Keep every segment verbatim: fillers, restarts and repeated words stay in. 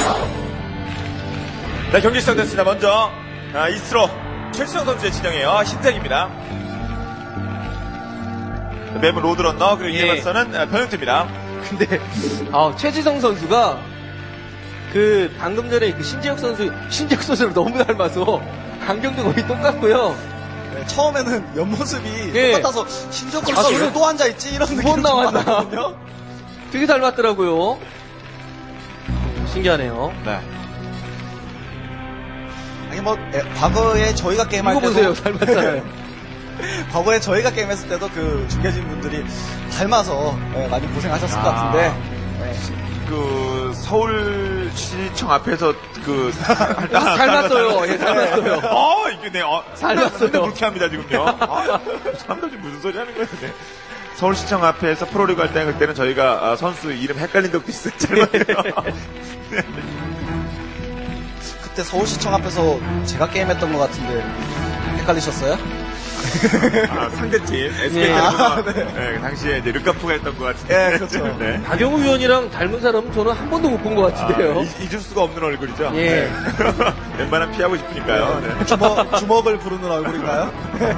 네, 경기 시작됐습니다. 먼저 아, 이스로 최지성 선수의 진영이에요. 흰색입니다. 맵은 로드런너, 그리고 이에 예. 맞서는 변형태입니다. 근데 아, 최지성 선수가 그 방금 전에 그 신재혁 선수 신재혁 선수를 너무 닮아서 안경도 거의 똑같고요. 네, 처음에는 옆모습이 예. 똑같아서 신적으로 아, 아, 그래? 또 앉아있지? 이런 두 느낌이 번 나왔나? 받았거든요. 되게 닮았더라고요. 신기하네요. 네. 아니 뭐 에, 과거에 저희가 게임할 이거 때도 보세요, 닮았잖아요. 과거에 저희가 게임했을 때도 그 중계진 분들이 닮아서 예, 많이 고생하셨을 아. 것 같은데 예. 그 서울시청 앞에서 그 닮았어요. 예, 닮았어요. 어, 이게 네, 어, 닮았어요. 상당히 불쾌합니다 지금요. 아, 사람들 지금 무슨 소리 하는 거예요? 네. 서울시청 앞에서 프로리그 할 때 그때는 저희가 아, 선수 이름 헷갈린 적도 있었잖아요. 네. 그때 서울시청 앞에서 제가 게임했던 것 같은데 헷갈리셨어요? 아, 상대팀 에스케이 예. 텔레콤 아, 네. 네, 그 당시에 이제 르카프가 했던 것 같은데. 예, 그렇죠. 네. 박영우 위원이랑 닮은 사람은 저는 한 번도 못 본 것 같은데요. 아, 잊- 잊을 수가 없는 얼굴이죠. 예. 네. 웬만하면 피하고 싶으니까요. 네. 주먹, 주먹을 부르는 얼굴인가요?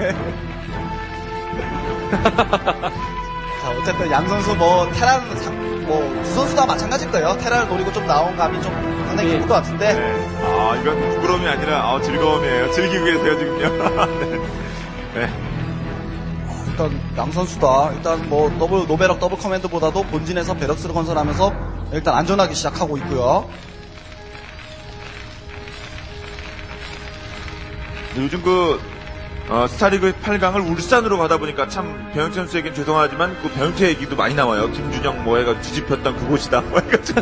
자, 어쨌든 양 선수 뭐 테란 뭐 두 선수 다 마찬가지일 거예요. 테란을 노리고 좀 나온 감이 좀 상당히 예. 깊을 것 같은데 네. 아, 이건 부끄러움이 아니라 아, 즐거움이에요. 즐기고 계세요, 지금요. 네. 네. 일단 양 선수 다 일단 뭐 더블 노베럭 더블 커맨드보다도 본진에서 베럭스를 건설하면서 일단 안전하게 시작하고 있고요. 요즘 그 어, 스타리그 팔 강을 울산으로 가다 보니까 참 배영태 선수에겐 죄송하지만 그 배영태 얘기도 많이 나와요. 김준영 뭐 해가 뒤집혔던 그곳이다 뭐 해가지고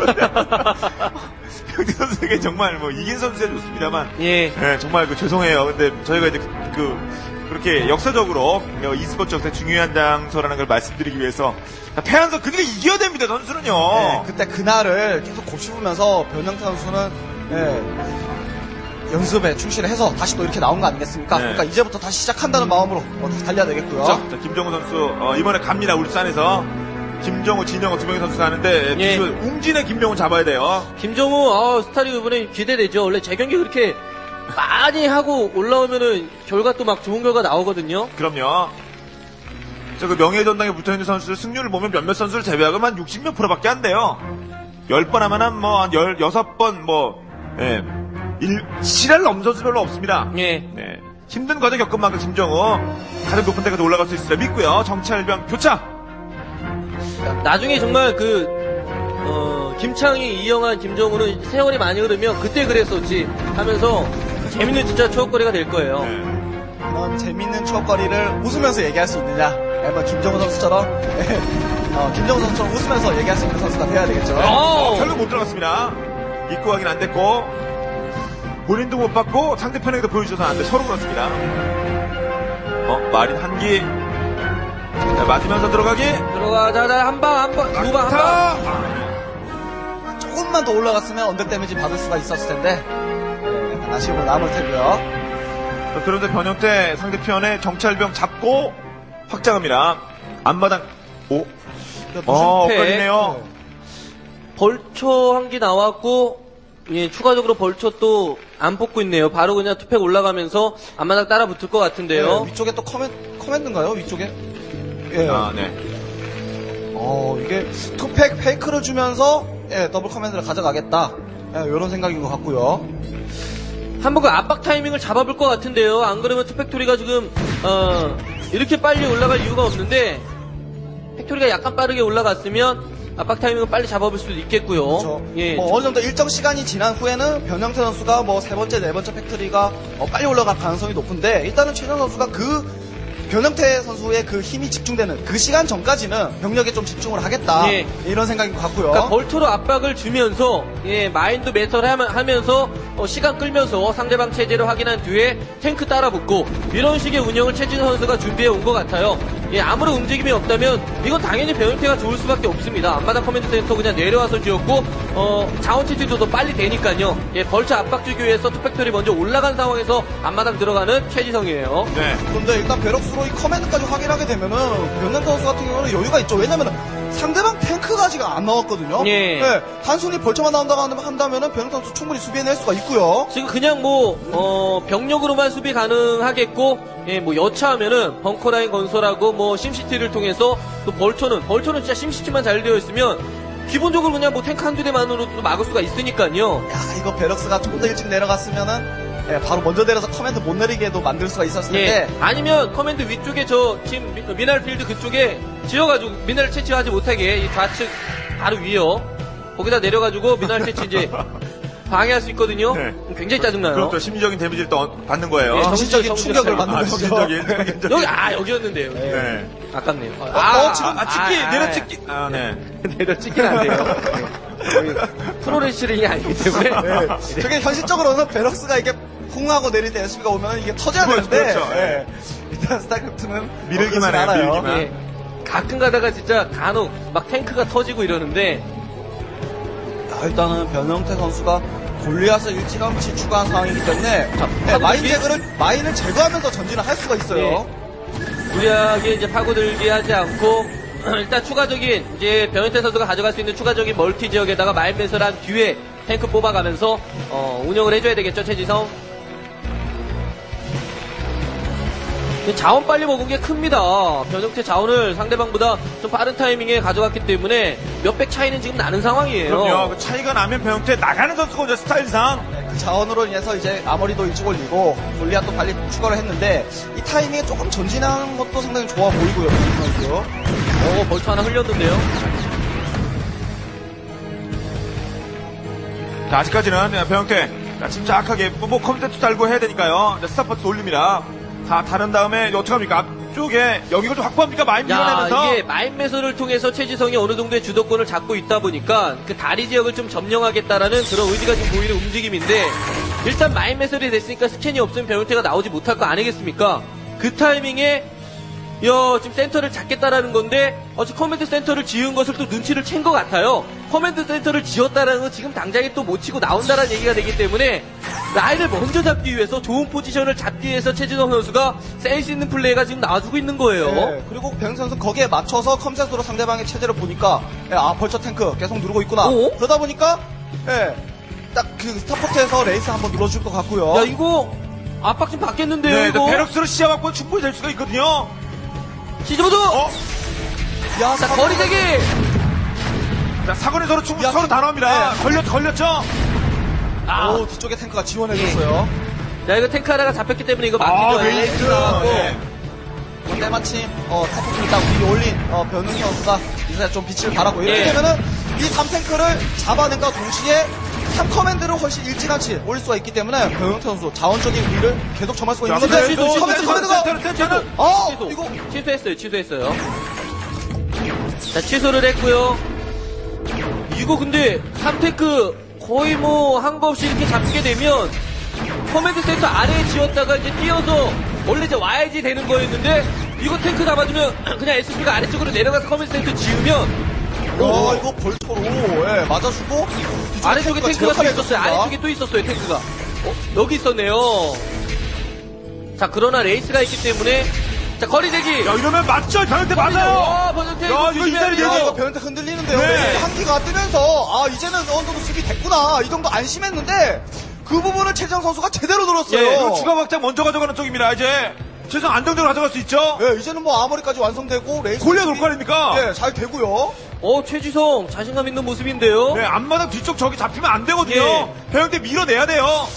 배영태 선수에게 정말 뭐 이긴 선수야 좋습니다만 예. 네, 정말 그 죄송해요. 근데 저희가 이제 그, 그 그렇게 역사적으로 e스포츠 역사에 중요한 장소라는 걸 말씀드리기 위해서 패한서 그들이 이겨야 됩니다. 선수는요. 네, 그때 그날을 계속 곱씹으면서 변형태 선수는 예, 연습에 충실을 해서 다시 또 이렇게 나온 거 아니겠습니까? 네. 그러니까 이제부터 다시 시작한다는 마음으로 어, 다시 달려야 되겠고요. 자, 자, 김정우 선수 어, 이번에 갑니다. 울산에서 김정우, 진영호 두 명의 선수 가는데 예. 웅진의 김정우 잡아야 돼요. 김정우, 아, 스타리그 이번에 기대되죠. 원래 재경기 그렇게 많이 하고 올라오면은 결과 또 막 좋은 결과 나오거든요. 그럼요. 저 그 명예전당에 붙어있는 선수들 승률을 보면 몇몇 선수를 제외하고 한 육십 몇 프로밖에 안 돼요. 열 번 하면 한 뭐 한 열여섯 번 뭐 예. 일, 실을 넘는 선수 별로 없습니다. 예. 네. 힘든 과정 겪은 만큼 김정우 가장 높은 데까지 올라갈 수 있어요. 믿고요. 정찰병 교차. 나중에 정말 그, 어, 김창희, 이영환, 김정우는 세월이 많이 흐르면 그때 그랬었지 하면서 재밌는 진짜 추억거리가 될 거예요. 네. 이런 재밌는 추억거리를 웃으면서 얘기할 수 있느냐? 뭐 김정우 선수처럼 예, 어, 김정우 선수처럼 웃으면서 얘기할 수 있는 선수가 돼야 되겠죠. 어, 결국 못 들어갔습니다. 입고 가긴 안 됐고 본인도 못 받고 상대편에게도 보여주셔서 안 돼. 서로 그렇습니다. 어, 마린 한기. 자, 맞으면서 들어가기. 들어가, 자, 자, 한 방, 한 방, 두 방, 한 방. 방. 조금만 더 올라갔으면 언덕 데미지 받을 수가 있었을 텐데 예, 약간 아쉬움은 남을 테고요. 자, 그런데 변형태 상대편에 정찰병 잡고 확장합니다. 앞마당. 오. 어, 엇갈리네요. 벌초 한 기 나왔고, 예, 추가적으로 벌초 또 안 뽑고 있네요. 바로 그냥 투팩 올라가면서 앞마당 따라 붙을 것 같은데요. 예, 위쪽에 또 커맨, 커맨드인가요? 위쪽에? 예. 아, 네. 어, 이게 투팩 페이크를 주면서 예, 더블 커맨드를 가져가겠다. 예, 이런 생각인 것 같고요. 한번 그 압박 타이밍을 잡아볼 것 같은데요. 안 그러면 투팩토리가 지금 어, 이렇게 빨리 올라갈 이유가 없는데 팩토리가 약간 빠르게 올라갔으면 압박 타이밍을 빨리 잡아볼 수도 있겠고요. 그렇죠. 예, 뭐 어느 정도 일정 시간이 지난 후에는 변형태 선수가 뭐 세 번째, 네 번째 팩토리가 어, 빨리 올라갈 가능성이 높은데 일단은 최정 선수가 그 변형태 선수의 그 힘이 집중되는 그 시간 전까지는 병력에 좀 집중을 하겠다. 예. 이런 생각인 것 같고요. 그러니까 벌토로 압박을 주면서 예, 마인드 매설 하면서 어, 시간 끌면서 상대방 체제를 확인한 뒤에 탱크 따라붙고 이런 식의 운영을 최진 선수가 준비해 온 것 같아요. 예, 아무런 움직임이 없다면 이건 당연히 변형태가 좋을 수밖에 없습니다. 앞마당 커맨드 센터 그냥 내려와서 지었고 어, 자원 채취도 더 빨리 되니까요. 예, 벌처 압박 주기 위해서 투팩토리 먼저 올라간 상황에서 앞마당 들어가는 최지성이에요. 네. 근데 일단 베럭스로 이 커맨드까지 확인하게 되면은 변형태 선수 같은 경우는 여유가 있죠. 왜냐면은 상대방 탱크가 아직 안 나왔거든요. 예. 네, 단순히 벌처만 나온다고 한다면은 변형 선수 충분히 수비해낼 수가 있고요. 지금 그냥 뭐, 어, 병력으로만 수비 가능하겠고, 예, 뭐, 여차하면은, 벙커라인 건설하고, 뭐, 심시티를 통해서, 또 벌처는, 벌처는 진짜 심시티만 잘 되어 있으면, 기본적으로 그냥 뭐, 탱크 한두 대만으로도 막을 수가 있으니까요. 야, 이거 베럭스가 조금 더 일찍 내려갔으면은, 예, 바로 먼저 내려서 커맨드 못 내리게도 만들 수가 있었을 예. 텐데, 아니면, 커맨드 위쪽에 저, 지금, 미- 미나리 필드 그쪽에 지어가지고, 미나리 채취하지 못하게, 이 좌측, 바로 위요. 거기다 내려가지고, 미나리 채취 이제, 방해할 수 있거든요. 네. 굉장히 짜증나요. 그럼 또 심리적인 데미지를 또 받는 거예요. 예, 정신적인 정신적- 충격을 받는 아, 거죠. 심리적인. 정신적인. 여기, 아, 여기였는데요. 네. 아깝네요. 어, 아, 지금- 아, 찍기, 아, 내려찍기. 아, 네. 내려찍긴 안 돼요. 네. 저희 프로레슬링이 아니기 때문에. 네. 저게 현실적으로는 베럭스가 이게 쿵 하고 내릴 때 에스피가 오면 이게 터져야 그렇죠, 되는데, 그렇죠. 예. 일단 스타크래프트는 미르기만 그러진 해요, 않아요. 미르기만. 예. 가끔 가다가 진짜 간혹 막 탱크가 터지고 이러는데 자, 일단은 변형태 선수가 골리앗을 일찌감치 추가한 상황이기 때문에 자, 네, 파고들기? 마인 제거를 마인을 제거하면서 전진을 할 수가 있어요. 무리하게 이제 파고들기 하지 않고 일단 추가적인 이제 변현태 선수가 가져갈 수 있는 추가적인 멀티 지역에다가 마인 매설한 뒤에 탱크 뽑아가면서 어, 운영을 해줘야 되겠죠 최지성. 자원 빨리 먹은 게 큽니다. 변형태 자원을 상대방보다 좀 빠른 타이밍에 가져갔기 때문에 몇백 차이는 지금 나는 상황이에요. 그럼요. 그 차이가 나면 병태 나가는 선수가 이제 스타일상. 네, 그 자원으로 인해서 이제 아머리도 일찍 올리고 골리앗도 빨리 추가를 했는데 이 타이밍에 조금 전진하는 것도 상당히 좋아 보이고요. 변형 선수. 어, 벌써 하나 흘렸는데요. 자, 아직까지는 병태 침착하게 뭐 컴퓨터 달고 해야 되니까요. 이제 스타포트 돌립니다. 다 다른 다음에 어떡합니까? 앞쪽에 여기가 좀 확보합니까? 마인 야, 밀어내면서. 이게 마인 매설을 통해서 최지성이 어느 정도의 주도권을 잡고 있다 보니까 그 다리 지역을 좀 점령하겠다라는 그런 의지가 지금 보이는 움직임인데 일단 마인 매설이 됐으니까 스캔이 없으면 변형태가 나오지 못할 거 아니겠습니까? 그 타이밍에 야, 지금 센터를 잡겠다라는 건데 어차 커맨드 센터를 지은 것을 또 눈치를 챈 것 같아요. 커맨드 센터를 지었다라는 건 지금 당장에 또 못 치고 나온다라는 얘기가 되기 때문에 라인을 먼저 잡기 위해서 좋은 포지션을 잡기 위해서 최진성 선수가 센스 있는 플레이가 지금 나와주고 있는 거예요. 네, 그리고 변형 선수 거기에 맞춰서 컴셋으로 상대방의 체제를 보니까 예, 아 벌처 탱크 계속 누르고 있구나. 오? 그러다 보니까 예, 딱 그 스타포트에서 레이스 한번 눌러줄 것 같고요. 야 이거 압박 좀 받겠는데요. 네, 이거 베럭스로 시야 갖고 충분히 될 수가 있거든요. 시즈모드. 어? 야, 자 사고- 거리 대기. 자, 사거리 서로 충분히 야, 서로 단호합니다. 네. 걸렸, 걸렸죠? 아, 오, 뒤쪽에 탱크가 지원해줬어요. 야 이거 탱크 하나가 잡혔기 때문에 이거 아, 막히죠. 레이스. 나왔고. 네. 때마침 어, 스타포트를 딱 위에 올린 어, 변형 선수가 이제 좀 빛을 발하고 이렇게 예. 되면은 이 삼 탱크를 잡아낸과 동시에 삼 커맨드를 훨씬 일찌감치 올릴 수가 있기 때문에 변형 선수 자원적인 우위를 계속 점할 수가 자, 있는 건데 그래도 커맨드 커맨드가 센터는 센터는 어 취소. 이거 취소했어요. 취소했어요. 자 취소를 했고요. 이거 근데 삼 테크 거의 뭐 한 거 없이 이렇게 잡게 되면 커맨드 센터 아래에 지었다가 이제 뛰어서 원래 이제 와야지 되는 거였는데 이거 탱크 잡아주면 그냥 에스피가 아래쪽으로 내려가서 커맨드 센터 지으면 와 이거 벌초로 예, 맞아주고 뒤쪽에 아래쪽에 탱크가 또 제어하게 있었어요. 해줬습니다. 아래쪽에 또 있었어요, 탱크가. 어, 여기 있었네요. 자, 그러나 레이스가 있기 때문에 자, 거리 대기. 야, 이러면 맞죠? 병태 맞아요. 와, 번역태 야, 이거 이거 조심해야 이사리 돼요. 야, 이거 변태 흔들리는데요. 네. 한기가 뜨면서 아 이제는 어느 정도 수비 됐구나 이 정도 안심했는데 그 부분을 최정 선수가 제대로 들었어요. 예, 이거 추가 확장 먼저 가져가는 쪽입니다. 이제 최소 안정적으로 가져갈 수 있죠? 예, 이제는 뭐 아머리까지 완성되고 레이스 골리앗 수비- 올 거 아닙니까? 예, 잘 되고요. 어, 최지성 자신감 있는 모습인데요. 네, 앞마당 뒤쪽 저기 잡히면 안 되거든요. 예. 병태 밀어내야 돼요.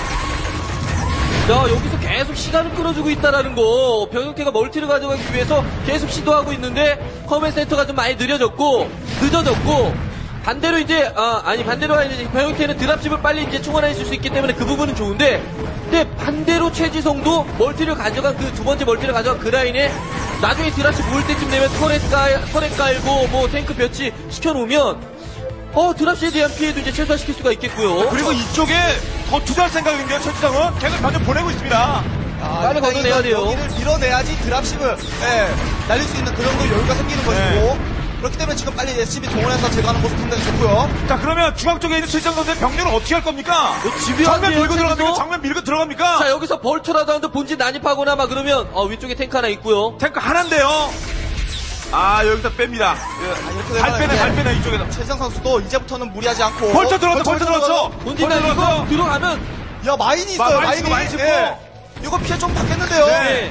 자, 여기서 계속 시간을 끌어주고 있다라는 거. 병영태가 멀티를 가져가기 위해서 계속 시도하고 있는데 커맨 센터가 좀 많이 느려졌고 늦어졌고 반대로 이제 아, 아니 반대로 이제 병영태는 드랍십을 빨리 이제 충원해 줄 수 있기 때문에 그 부분은 좋은데 근데 반대로 최지성도 멀티를 가져간 그 두 번째 멀티를 가져간 그 라인에 나중에 드랍십 모을 때쯤 되면 터렛 깔 터렛 깔고 뭐 탱크 배치 시켜놓으면 어 드랍십에 대한 피해도 이제 최소화시킬 수가 있겠고요. 그리고 이쪽에 더 투자할 생각인데요. 최지성은 계속 반전 보내고 있습니다. 아, 빨리 일단 걷어내야 이거 돼요. 여기를 밀어내야지 드랍십을 예, 날릴 수 있는 그 정도 여유가 생기는 것이고 네. 그렇기 때문에 지금 빨리 에스씨비 동원해서 제거하는 모습 상당히 좋고요. 자, 그러면 중앙 쪽에 있는 최지성 선수의 병력은 어떻게 할 겁니까? 집요하게 정면 밀고 최지성. 들어갑니까? 정면 밀고 들어갑니까? 자 여기서 벌초라도 한번 본진 난입하거나 막 그러면 어 위쪽에 탱크 하나 있고요. 탱크 하나인데요. 아, 여기서 뺍니다. 아, 이렇게 발 되면 빼네, 이제 발 빼네, 이쪽에서. 최지성 선수도 이제부터는 무리하지 않고 벌쳐 들어갔어, 벌쳐 들어갔어. 본진아 벌쳐 이거 들어갔어. 들어가면 야 마인이 있어요. 마- 마인 마인이. 치고, 마인 치고. 예. 이거 피해 좀 받겠는데요. 네.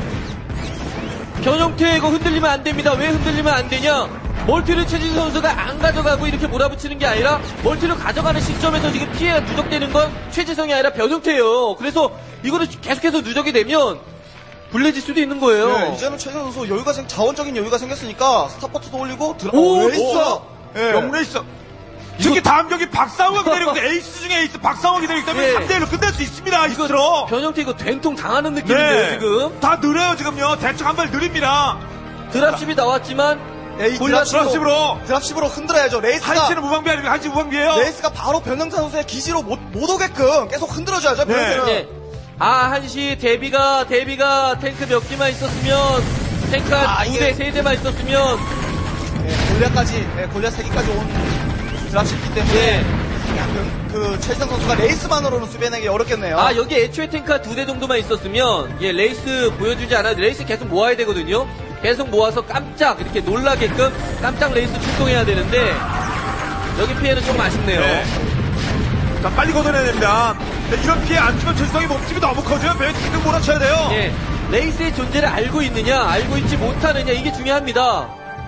변형태 이거 흔들리면 안 됩니다. 왜 흔들리면 안 되냐? 멀티를 최진 선수가 안 가져가고 이렇게 몰아붙이는 게 아니라 멀티를 가져가는 시점에서 지금 피해가 누적되는 건 최지성이 아니라 변형태예요. 그래서 이거를 계속해서 누적이 되면 불리해질 수도 있는 거예요. 예, 이제는 최지성 선수 여유가 생, 자원적인 여유가 생겼으니까 스타포트도 올리고 들어. 오, 어, 왜 있어? 예. 영래 있어. 특히 다음 경기 박상호가 기다리고 있는데 에이스 중에 에이스 박상호가 기다리기 때문에 예. 삼 대 일로 끝낼 수 있습니다. 이거 이스트로. 변형태 이거 된통 당하는 느낌인데요 지금. 다 느려요 지금요. 대충 한 발 느립니다. 드랍십이 나왔지만 에이, 골라 드랍십으로, 드랍십으로. 드랍십으로 흔들어야죠. 레이스가 한시는 무방비 아니고 한시 무방비예요. 레이스가 바로 변형태 선수의 기지로 못, 못 오게끔 계속 흔들어줘야죠. 네. 변형태는. 네. 아 한시 데뷔가 데뷔가 탱크 몇 개만 있었으면 탱크 아, 한 두 이게- 대 세 대만 있었으면 예, 골리앗까지, 예, 골리앗 세 개까지 온 드랍십이기 때문에 예. 야, 변- 그 최지성 선수가 레이스만으로는 수비하기 어렵겠네요. 아 여기 애초에 탱크가 두 대 정도만 있었으면 예 레이스 보여주지 않아도 레이스 계속 모아야 되거든요. 계속 모아서 깜짝 이렇게 놀라게끔 깜짝 레이스 출동해야 되는데 여기 피해는 좀 아쉽네요. 네. 자, 빨리 걷어내야 됩니다. 근데 이런 피해 안 주면 최지성이 몸집이 너무 커져요. 매일 지금 몰아쳐야 돼요. 예, 레이스의 존재를 알고 있느냐, 알고 있지 못하느냐 이게 중요합니다.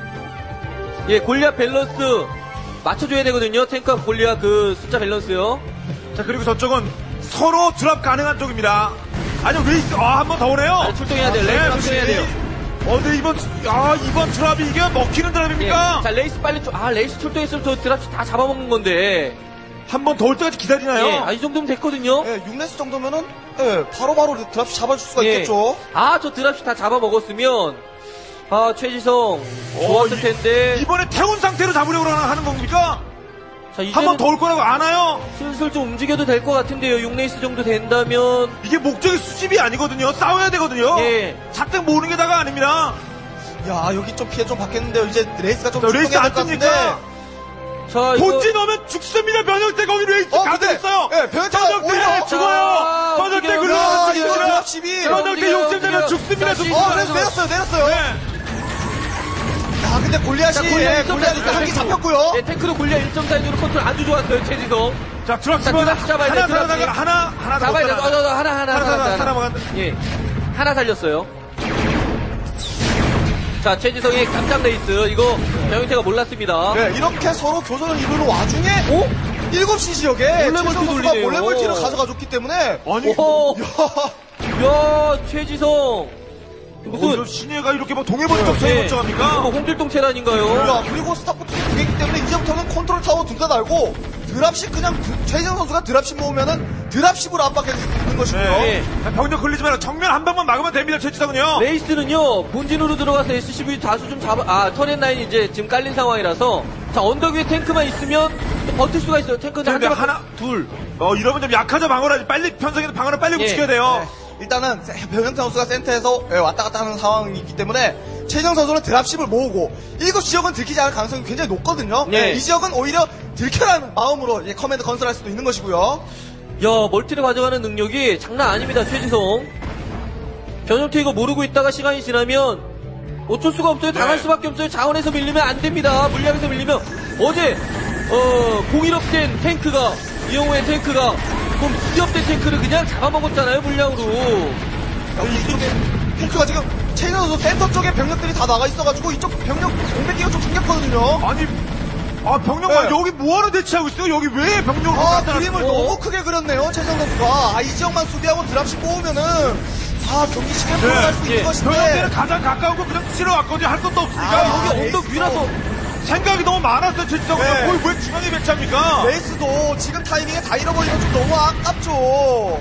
예, 골리앗 밸런스 맞춰줘야 되거든요. 탱크와 골리앗 그 숫자 밸런스요. 자, 그리고 저쪽은 서로 드랍 가능한 쪽입니다. 아니, 레이스, 아, 한 번 더 오네요. 아, 출동해야 돼요. 네, 레이스 역시. 출동해야 돼요. 어, 근데 이번, 아, 이번 드랍이 이게 먹히는 예, 드랍입니까? 자 레이스 빨리 출- 아 레이스 출동했으면 저 드랍시 다 잡아먹는 건데. 한 번 더 올 때까지 기다리나요? 예, 아, 이 정도면 됐거든요. 예, 육 레스 정도면은 예, 바로바로 드랍십 잡아줄 수가 예. 있겠죠. 아, 저 드랍시 다 잡아먹었으면 아 최지성 좋았을 이- 텐데. 이번에 태운 상태로 잡으려고 하는 겁니까? 자, 한 이제는 번 더 올 거라고 아나요? 슬슬 좀 움직여도 될 것 같은데요. 육 레이스 정도 된다면. 이게 목적이 수집이 아니거든요. 싸워야 되거든요. 예. 자택 모으는 게 다가 아닙니다. 야, 여기 좀 피해 좀 받겠는데요. 이제 레이스가 좀 자, 레이스 출동해야 안 될 것 같은데. 뜹니까? 자, 이거 본진 넣으면 죽습니다. 변형태 거기 레이스 어, 가득 근데, 있어요. 예, 변형태가 변형태 오히려- 죽어요. 아, 변형태 움직여요. 글러가면 야, 이거 죽습니다. 드랍십이. 변형태 움직여요, 욕심내면 움직여요. 죽습니다. 자, 죽습니다. 어, 내렸, 내렸어요, 내렸어요. 네. 야, 근데 골리앗이, 자, 예, 골리앗 골리앗이 일점 한개 사 잡혔고요. 예, 탱크로 골리앗 일 점 사 인으로 컨트롤 아주 좋았어요. 최지성. 자, 드랍십은 자, 드랍십 잡아야 돼, 하나 드랍십. 살아나가 하나 하나 더 잡아야 돼. 어, 살아나가. 어, 어, 하나, 하나, 하나 하나, 살아- 살아나간다. 예. 하나 살렸어요. 자, 최지성의 깜짝 레이스. 이거 변형태가 몰랐습니다. 네, 이렇게 서로 교전을 이루는 와중에 오? 일곱 시 지역에 몰래 최지성 멀티 선수가 돌리네요. 몰래 멀티를 가져가줬기 때문에 아니, 오! 야, 야, 최지성. 무슨 무슨, 신예가 이렇게 뭐 동해번쩍 예. 서해번쩍 이거 합니까? 홍길동 테란인가요? 야, 그리고 스타포트도 두 개이기 때문에 이제부터는 컨트롤 타워 둘 다 달고 드랍십 그냥 드- 최지성 선수가 드랍십 모으면은 드랍십으로 압박해줄 수 있는 것이고요. 예. 자, 병력 걸리지 마라. 정면 한 방만 막으면 됩니다. 최지성은요. 레이스는요, 본진으로 들어가서 에스씨브이 다수 좀 잡아, 아, 턴앤라인 이제 지금 깔린 상황이라서, 자, 언덕 위에 탱크만 있으면 또 버틸 수가 있어요. 탱크는 한 근데 대만, 하나- 둘. 어, 이러면 좀 약하죠. 방어라지. 빨리 편성해서 방어를 빨리 예. 움직여야 돼요. 네, 일단은 변형태 선수가 센터에서 예, 왔다 갔다 하는 상황이기 때문에 최지성 선수는 드랍십을 모으고 일곱 지역은 들키지 않을 가능성이 굉장히 높거든요. 네. 예, 이 지역은 오히려 들켜라는 마음으로 예, 커맨드 건설할 수도 있는 것이고요. 야, 멀티를 가져가는 능력이 장난 아닙니다, 최지성. 변형태 이거 모르고 있다가 시간이 지나면 어쩔 수가 없어요. 당할 네. 수밖에 없어요. 자원에서 밀리면 안 됩니다. 물량에서 밀리면. 어제, 어, 공일업된 탱크가, 이영호의 탱크가, 그럼 이업된 탱크를 그냥 잡아먹었잖아요, 물량으로. 야, 이쪽에 핑크가 지금 최지성 선수 센터 쪽에 병력들이 다 나가 있어가지고 이쪽 병력 공백기가 좀 생겼거든요. 아니, 아, 병력만 네. 여기 뭐하러 대치하고 있어요? 여기 왜 병력을 아, 갖다 그림을 어? 너무 크게 그렸네요, 최지성 선수가. 아, 이 지역만 수비하고 드랍십 뽑으면은, 아, 경기 시간 네. 풀어갈 수 있는 예. 것인데. 병력들은 가장 가까운 거 그냥 치러 왔거든요. 할 것도 없으니까. 아, 여기 레이스 언덕 위라서. 생각이 너무 많았어요. 최지성은 네. 거의 왜 중앙에 배치합니까? 레이스도 지금 타이밍에 다 잃어버리면 좀 너무 아깝죠.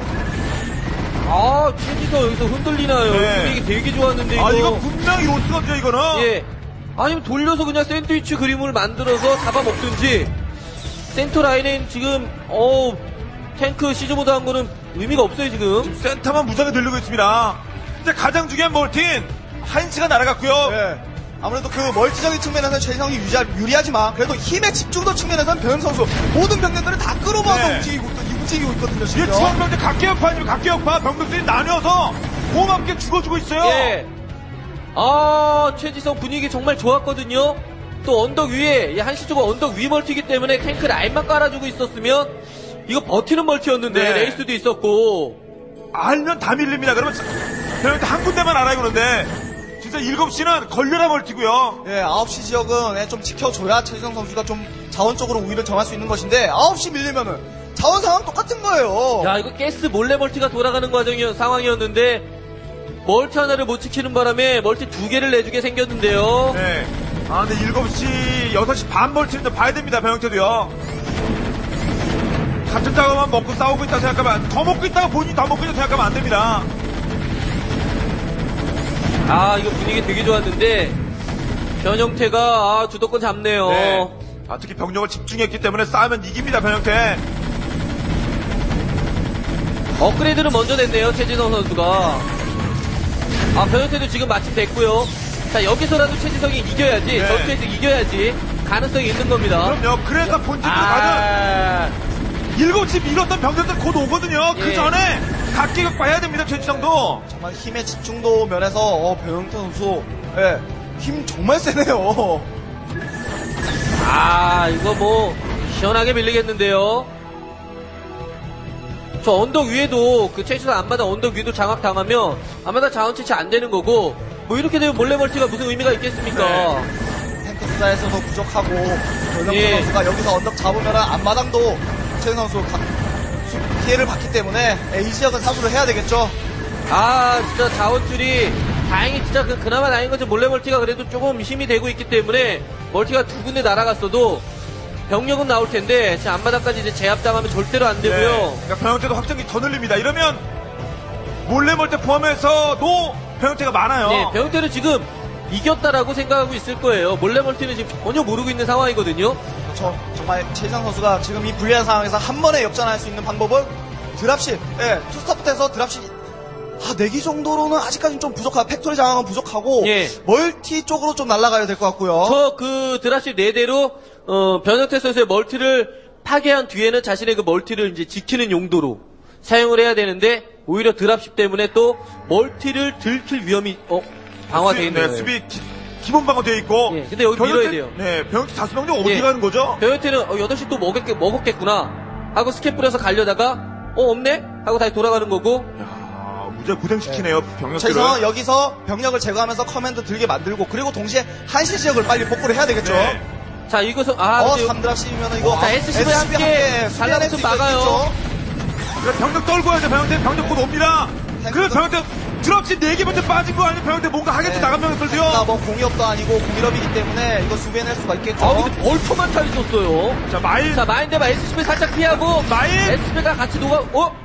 아, 최지성 여기서 흔들리나요? 네. 분위기 되게 좋았는데, 이거. 아, 이거 분명히 로스거든요, 이거는. 예. 아니면 돌려서 그냥 샌드위치 그림을 만들어서 잡아먹든지, 센터 라인엔 지금, 어우, 탱크 시즈모드 한 거는 의미가 없어요, 지금. 센터만 무장에 늘리고 있습니다. 근데 가장 중요한 멀티는 한시가 날아갔고요. 네. 아무래도 그 멀티적인 측면에서는 최지성이 유리하, 유리하지만, 그래도 힘의 집중도 측면에서는 변 선수, 모든 병력들을 다 끌어모아서 네. 움직이고, 있- 움직이고 있거든요, 이게 지금. 중앙병대 각계역파 아니면 각계역파 병력들이 나뉘어서 고맙게 죽어주고 있어요. 예. 아, 최지성 분위기 정말 좋았거든요. 또 언덕 위에, 이 한시 쪽은 언덕 위 멀티이기 때문에 탱크 라인만 깔아주고 있었으면 이거 버티는 멀티였는데 네. 레이스도 있었고. 알면 다 밀립니다. 그러면 병영태 한 군데만 알아요, 그런데. 진짜 일곱 시는 걸려라 멀티고요. 예, 아홉 시 지역은 예, 좀 지켜줘야 최지성 선수가 좀 자원적으로 우위를 정할 수 있는 것인데 아홉 시 밀리면은 자원 상황 똑같은 거예요. 야, 이거 가스 몰래 멀티가 돌아가는 과정이었, 상황이었는데 멀티 하나를 못 지키는 바람에 멀티 두 개를 내주게 생겼는데요. 네. 아, 근데 일곱 시, 여섯 시 반 멀티는 좀 봐야 됩니다, 병영태도요. 같은 작업만 먹고 싸우고 있다 생각하면, 더 먹고 있다가 본인이 더 먹고 있다 생각하면 안 됩니다. 아, 이거 분위기 되게 좋았는데 변형태가 아, 주도권 잡네요. 네. 아, 특히 병력을 집중했기 때문에 싸우면 이깁니다, 변형태. 업그레이드는 먼저 됐네요, 최지성 선수가. 아, 변형태도 지금 마침 됐고요. 자, 여기서라도 최지성이 이겨야지, 네. 전투에서 이겨야지 가능성이 있는 겁니다. 그럼요. 그래서 본진도 가는 아, 일곱 시 밀었던 병력들 곧 오거든요. 그 예. 전에 각기각 봐야 됩니다, 최지성도. 정말 힘의 집중도 면에서 어, 배영태 선수 예, 힘 정말 세네요. 아, 이거 뭐 시원하게 밀리겠는데요. 저 언덕 위에도 그 최지성 안마다 언덕 위도 장악당하면 안마다 자원 채취 안 되는 거고 뭐 이렇게 되면 몰래 멀티가 무슨 의미가 있겠습니까? 네. 탱크 숫자에서도 부족하고 변영태 예. 선수가 여기서 언덕 잡으면 앞마당도 최지성 선수 각, 수- 피해를 받기 때문에 예, 이 지역은 사수를 해야 되겠죠. 아, 진짜 자원줄이 다행히 진짜 그, 그나마 다행인 것은 몰래 멀티가 그래도 조금 힘이 되고 있기 때문에 멀티가 두 군데 날아갔어도 병력은 나올 텐데 지금 앞마당까지 이제 제압당하면 절대로 안 되고요. 네. 그러니까 병영태도 확장기 더 늘립니다. 이러면 몰래 멀티 포함해서도 병영태가 많아요. 네, 병태는 지금 이겼다라고 생각하고 있을 거예요. 몰래 멀티는 지금 전혀 모르고 있는 상황이거든요. 그렇죠. 정말 최지성 선수가 지금 이 불리한 상황에서 한 번에 역전할 수 있는 방법은 드랍십, 예, 투스타프트에서 드랍십 아, 네 기 정도로는 아직까지는 좀 부족하고 팩토리 장악은 부족하고 예. 멀티 쪽으로 좀 날아가야 될 것 같고요. 저 그 드랍십 네 대로 어, 변형태 선수의 멀티를 파괴한 뒤에는 자신의 그 멀티를 이제 지키는 용도로 사용을 해야 되는데 오히려 드랍십 때문에 또 멀티를 들킬 위험이 어 방어되어 있네요. 네, 수비 기, 기본 방어되어 있고. 예, 근데 여기 밀어야 돼요. 네, 병영태 다섯 명중 어디 예. 가는 거죠? 변형태는 어, 여덟 시 또 먹었겠, 먹었겠구나 하고 스캡 뿌려서 가려다가 어 없네 하고 다시 돌아가는 거고. 야, 무지하게 고생시키네요, 병영태를. 최지성은 여기서 병력을 제거하면서 커맨드 들게 만들고 그리고 동시에 한시 지역을 빨리 복구를 해야 되겠죠. 네. 자 이것은 아 어, 근데 삼 드랍십이면 이거 자, 에스씨브이 함께 살려낼 수 달라붙으면 막아요. 있겠죠. 그래, 병력 떨궈야죠. 병영태 병력 곧 옵니다. 그래, 병영태 드랍시 네 개부터 빠진 거 아니면 병영태 뭔가 하겠지, 나간 병영들도요. 네. 뭐 공이업도 아니고 공일업이기 때문에 이거 수비해낼 수가 있겠죠. 아 근데 벌초만 타 있었어요. 자, 마일. 자 마인드바 에스씨브이 살짝 피하고 마인. 에스씨브이가 같이 녹아 어?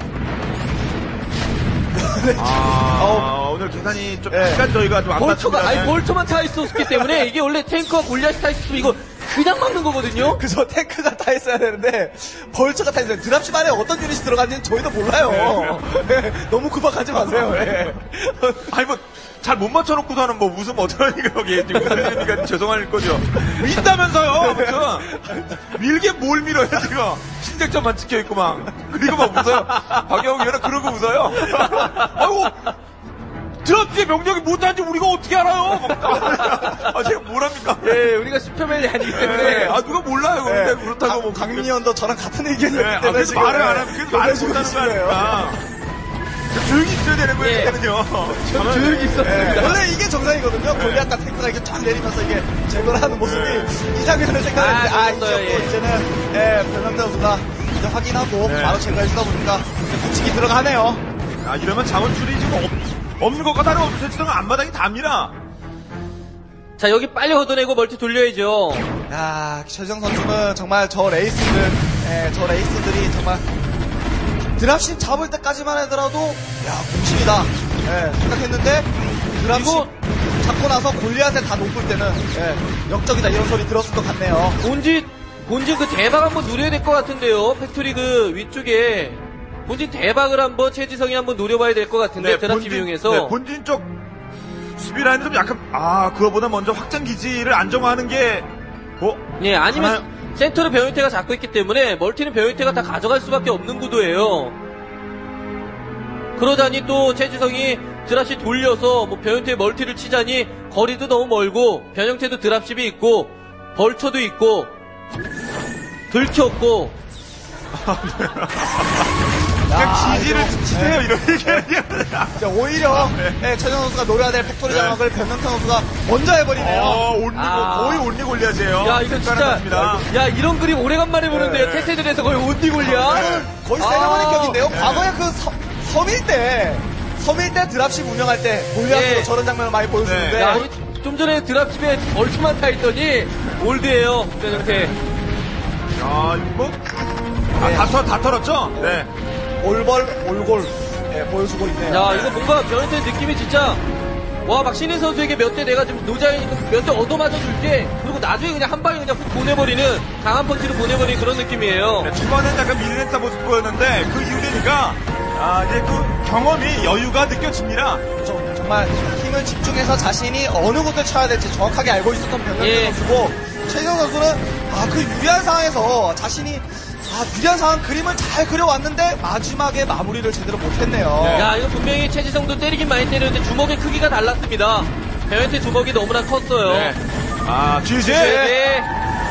아, 오늘 계산이 좀 네. 약간 저희가 좀 안 벌초가 맞습니다. 아니 벌초만 타 있었기 때문에 이게 원래 탱커와 골리앗이 타 있었으면 이거 그냥 막는 거거든요. 그저 탱크가 타 있어야 되는데 벌처가 타 있어요. 드랍십 안에 어떤 유닛이 들어갔는지 저희도 몰라요. 네, 너무 구박하지 마세요. 예. 아니 뭐 잘 못 맞춰놓고서는 뭐 웃으면 어떡하니까 여기 지금 웃으니까 죄송할 거죠. 민다면서요. 아무튼 밀게 뭘 밀어요 지금. 신작점만 찍혀있고 막. 그리고 막 웃어요. 박영욱 위원은 그러고 웃어요. 아이고 드랍시의 명령이 못한지 우리가 어떻게 알아요. 아 제가 뭘합니까. 예, 우리가 슈퍼맨이 아니기 때문에 네. 아 누가 몰라요. 근데 네, 그렇다고 뭐 강민현도 저랑 같은 의견이었기 네, 아, 때문에 그래서 지금 말을 안 하면 그래서 말을 못하는 거 아닙니까. 조용히 있어야 되는 거예요, 예. 그때는요. 조용히 있었습니다. 네, 원래 이게 정상이거든요. 네. 골리앗과 탱크가 이렇게 쫙 내리면서 이게 제거를 하는 모습이 이상하게 생각했는데 아, 아, 이 좋았어요, 지역도 예. 이제는 예, 변형태 선수가 이제 확인하고 네. 바로 제거해주다 보니까 붙이기 들어가네요. 아, 이러면 자원줄이 지금 없, 없는 것과 다름없이 최지성은 앞마당이 답니다. 자 여기 빨리 걷어내고 멀티 돌려야죠. 야, 최정 선수는 정말 저 레이스들, 예, 저 레이스들이 정말 드랍십 잡을 때까지만 하더라도 야, 공신이다. 예, 생각했는데 드랍십 이거- 잡고 나서 골리앗에 다 높을 때는 예, 역적이다 이런 소리 들었을 것 같네요. 본진 본진 그 대박 한번 누려야 될 것 같은데요. 팩토리 그 위쪽에 본진 대박을 한번 최지성이 한번 노려봐야 될 것 같은데 드랍십 이용해서. 네, 본진 쪽 수비 라인은 좀 약간 아 그거보다 먼저 확장 기지를 안정화하는 게 어? 예, 아니면 하나요? 센터를 변형태가 잡고 있기 때문에 멀티는 변형태가 다 가져갈 수밖에 없는 구도예요. 그러다니 또 최지성이 드랍십 돌려서 뭐 변형태 멀티를 치자니 거리도 너무 멀고 변형태도 드랍십이 있고 벌처도 있고 들켰고 그냥 야, 기지를 이거- 치세요, 이런 얘기는. 이제 오히려 네, 최정 선수가 노려야 될 팩토리 네. 장악을 변명태 선수가 먼저 해버리네요. 어, 온리, 아. 거의 온리 골리앗이에요. 야 이거 진짜 야 이런 그림 오래간만에 보는데요. 네. 테테들에서 거의 온디골리야. 이거는 거의 세레머니 아. 격인데요. 네. 과거에 그 섬, 섬일 때 섬일 때 드랍십 운영할 때 골리앗으로 예. 저런 장면을 많이 보여주는데 네. 야, 이- 좀 전에 드랍십에 벌초만 타 있더니 올드예요 변형태. 야, 이거 뭐. 아, 네. 다, 털, 다 털었죠? 네. 올벌 올골 예, 보여주고 있네요. 야 이거 뭔가 변형태 느낌이 진짜 와 막 신인 선수에게 몇 대 내가 지금 노자이니까 몇 대 얻어맞아 줄게 그리고 나중에 그냥 한 방에 그냥 훅 보내버리는 강한 펀치를 보내버리는 그런 느낌이에요. 네, 초반엔 약간 밀려냈다 모습 보였는데, 그 이후 되니까, 아, 이제 그 경험이, 여유가 느껴집니다. 정- 정말 힘을 집중해서 자신이 어느 곳을 쳐야 될지 정확하게 알고 있었던 변형태 예. 선수고 최정 선수는 아 그 유리한 상황에서 자신이 아 유리한 상황 그림을 잘 그려왔는데 마지막에 마무리를 제대로 못했네요. 네. 야 이거 분명히 최지성도 때리긴 많이 때렸는데 주먹의 크기가 달랐습니다. 변형태 주먹이 너무나 컸어요. 네. 아, 지지! 네.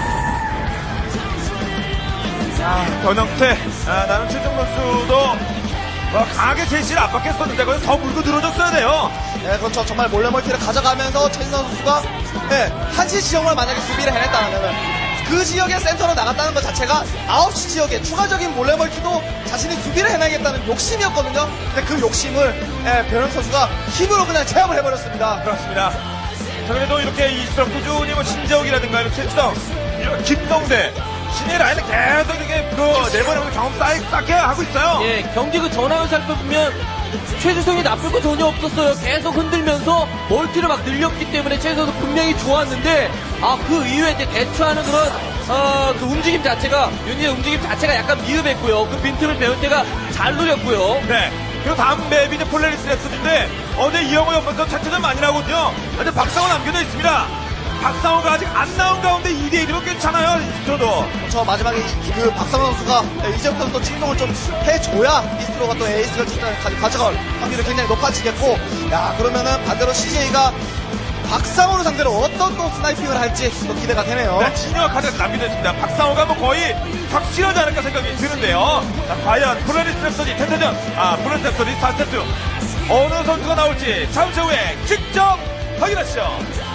아, 변형태. 아, 나는 최정 선수도 뭐 강하게 제시를 압박했었는데, 거기서 더 물고 늘어졌어야 돼요. 네, 그렇죠. 정말 몰래 멀티를 가져가면서 최진선 선수가 네, 한시 지역을 만약에 수비를 해냈다면 그 지역의 센터로 나갔다는 것 자체가 아홉 시 지역에 추가적인 몰래 멀티도 자신이 수비를 해내겠다는 욕심이었거든요. 근데 그 욕심을 네, 변형 선수가 힘으로 그냥 제압을 해버렸습니다. 그렇습니다. 자, 그래도 이렇게 이수정, 꾸준히 뭐 신재욱이라든가, 이렇게 최수성, 이런 김동대, 신의 라인을 계속 이렇게 그 내보내면서 경험 쌓이, 쌓게 하고 있어요. 예, 경기 그 전황을 살펴보면 최주성이 나쁠 거 전혀 없었어요. 계속 흔들면서 멀티를 막 늘렸기 때문에 최주성도 분명히 좋았는데 아 그 이후에 이제 대처하는 그런 어, 그 움직임 자체가 윤희의 움직임 자체가 약간 미흡했고요. 그 빈틈을 배울 때가 잘 노렸고요. 네. 그리고 다음 맵이 이제 폴라리스 레슨인데 어제 이영호 옆에서 차트전 많이 나거든요. 근데 박상호 남겨져 있습니다. 박상호가 아직 안 나온 가운데 이 대 일이면 괜찮아요. 저도. 저 마지막에 이- 그 박상원 선수가 네, 이제부터 또 진동을 좀 해줘야 이스트로가 또 에이스를 진짜 가져갈 확률이 굉장히 높아지겠고 야 그러면은 반대로 씨제이가 박상호를 상대로 어떤 또 스나이핑을 할지 또 기대가 되네요. 네, 진영아 카드가 남겨져 있습니다. 박상호가 뭐 거의 확실하지 않을까 생각이 드는데요. 자, 과연 폴라리스 레슨이 텐트전, 아, 폴라리스 레슨이 사 세트 어느 선수가 나올지 잠시 후에 직접 확인하시죠.